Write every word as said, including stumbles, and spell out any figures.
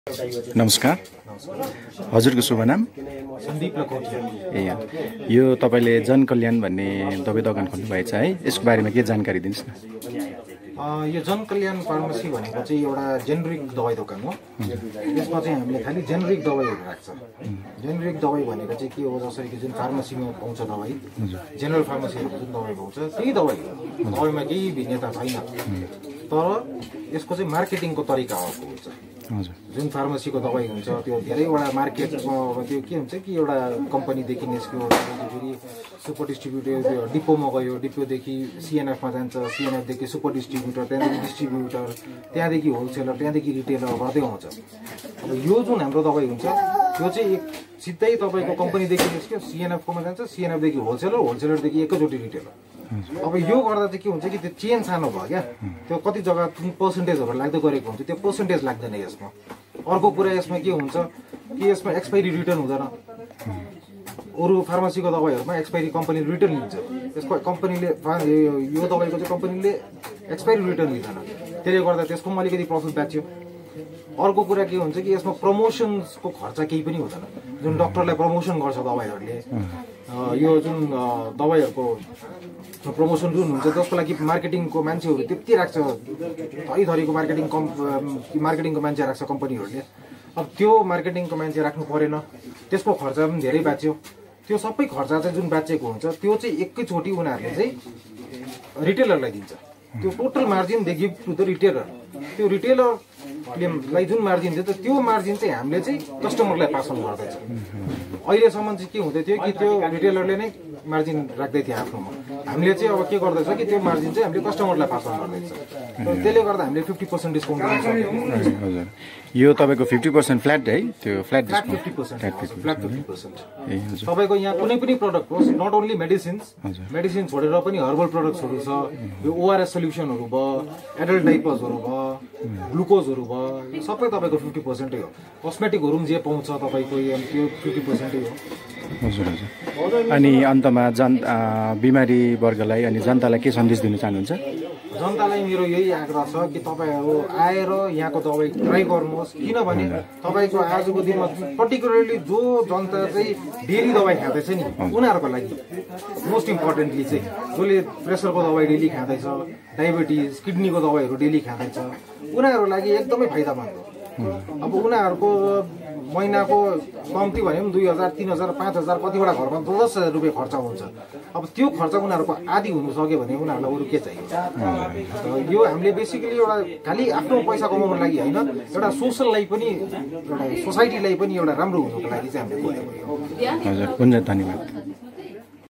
नमस्कार, हजुरको शुभ नाम? सन्दीप लखोटिया। ए यो तपाईले जनकल्याण भन्ने दबाई दोकान खोल्नु भएछ है, यसको बारेमा के जानकारी दिनुस् न? यो जनकल्याण फार्मेसी भनेको चाहिँ एउटा जेनेरिक दबाई दोकान हो। यसमा चाहिँ हामीले खालि जेनेरिक दबाईहरू राख्छ। जेनेरिक दबाई भनेको चाहिँ के हो, जसरी कि जुन फार्मेसीमा पाउँछ दबाई, जेनरल फार्मेसीहरू जुन दबाई पाउँछ त्यही दबाई हो। दबाईमा केही भिन्नता छैन, तर यसको चाहिँ मार्केटिङको तरिका अर्को हुन्छ। जुन फार्मेसीको दबाई हुन्छ त्यो धेरैवटा मार्केटमा त्यो के हुन्छ कि एउटा कम्पनीदेखि निस्क्यो, फेरि सुपर डिस्ट्रिब्युटर त्यो डिपोमा गयो, डिपोदेखि सिएनएफमा जान्छ, सिएनएफदेखि सुपर डिस्ट्रिब्युटर, त्यहाँदेखि डिस्ट्रिब्युटर, त्यहाँदेखि होलसेलर, त्यहाँदेखि रिटेलर गर्दै आउँछ। अब यो जुन हाम्रो दबाई हुन्छ त्यो चाहिँ एक सिधै तपाईँको कम्पनीदेखि निस्क्यो, सिएनएफकोमा जान्छ, सिएनएफदेखि होलसेलर, होलसेलरदेखि एकैचोटि रिटेलर। अब यो गर्दा चाहिँ के हुन्छ कि त्यो चेन सानो भयो क्या, त्यो कति जग्गा पर्सेन्टेजहरू लाग्दै गरेको हुन्छ, त्यो पर्सेन्टेज लाग्दैन यसमा। अर्को कुरा यसमा के हुन्छ कि यसमा एक्सपाइरी रिटर्न हुँदैन। अरू फार्मेसीको दबाईहरूमा एक्सपाइरी कम्पनीले रिटर्न लिन्छ, यसको कम्पनीले यो दबाईको चाहिँ कम्पनीले एक्सपाइरी रिटर्न लिँदैन, त्यसले गर्दा त्यसको पनि अलिकति प्रफिट बाँच्यो। अर्को कुरा के हुन्छ कि यसमा प्रमोसन्सको खर्च केही पनि हुँदैन। जुन डक्टरलाई प्रमोसन गर्छ दबाईहरूले, यो जुन दबाईहरूको प्रमोसन जुन हुन्छ त्यसको लागि मार्केटिङको मान्छेहरू त्यति राख्छ, थरीथरीको मार्केटिङ कम् मार्केटिङको मान्छे राख्छ कम्पनीहरूले। अब त्यो मार्केटिङको मान्छे राख्नु परेन, त्यसको खर्च पनि धेरै बाँच्यो। त्यो सबै खर्च चाहिँ जुन बाँचेको हुन्छ त्यो चाहिँ एकैचोटि उनीहरूले चाहिँ रिटेलरलाई दिन्छ। त्यो total margin they give to the retailer. त्यो रिटेलरलाई जुन मार्जिन दिन्छ त्यो मार्जिन चाहिँ हामीले चाहिँ कस्टमरलाई पास अन गर्दैछ। अहिलेसम्म चाहिँ के हुँदै थियो कि त्यो रिटेलरले नै मार्जिन राख्दै थियो आफ्नोमा, हामीले चाहिँ अब के गर्दैछ कि त्यो मार्जिन चाहिँ हामीले कस्टमरलाई पास अन गर्दैछ। त्यसले गर्दा हामीले फिफ्टी पर्सेन्ट डिस्काउन्ट दिन सक्यौँ। यो तपाईँको फिफ्टी पर्सेन्ट फ्ल्याट है, त्यो flat flat fifty percent flat fifty percent तपाईँको यहाँ कुनै पनि प्रडक्ट होस्, नट ओन्ली मेडिसिन्स, मेडिसिन छोडेर पनि हर्बल प्रडक्ट्सहरू छ, यो ओआरएस सोल्युसनहरू भयो, एडल्ट डाइपर्सहरू भयो, ग्लुकोजहरू भयो, यो सबै तपाईँको फिफ्टी पर्सेन्टै हो। कस्मेटिकहरू पनि जे पाउँछ तपाईँको त्यो फिफ्टी पर्सेन्टै हो। हजुर हजुर। अनि अन्तमा जन बिमारी वर्गलाई अनि जनतालाई के सन्देश दिन चाहनुहुन्छ? जनतालाई मेरो यही आग्रह छ कि तपाईँहरू आएर यहाँको दबाई ट्राई गर्नुहोस्, किनभने तपाईँको आजको दिनमा पर्टिकुलरली जो जनता चाहिँ डेली दबाई खाँदैछ नि उनीहरूको लागि मोस्ट इम्पोर्टेन्टली चाहिँ जसले प्रेसरको दबाई डेली खाँदैछ, डायबिटिज, किडनीको दबाईहरू डेली खाँदैछ, उनीहरूको लागि एकदमै फाइदामन्द हो। अब उनीहरूको महिनाको कम्ती भने पनि दुई हजार तिन हजार पाँच हजार कतिवटा घरमा दस दस हजार रुपियाँ खर्च हुन्छ। अब त्यो खर्च उनीहरूको आदि हुनु सक्यो भने उनीहरूलाई अरू के चाहिन्छ। यो हामीले बेसिकली एउटा खालि आफ्नो पैसा कमाउनुको लागि होइन, एउटा सोसललाई पनि एउटा सोसाइटीलाई पनि एउटा राम्रो हुनुको लागि चाहिँ हामीले गरेको हो। हजुर, हुन्छ, धन्यवाद।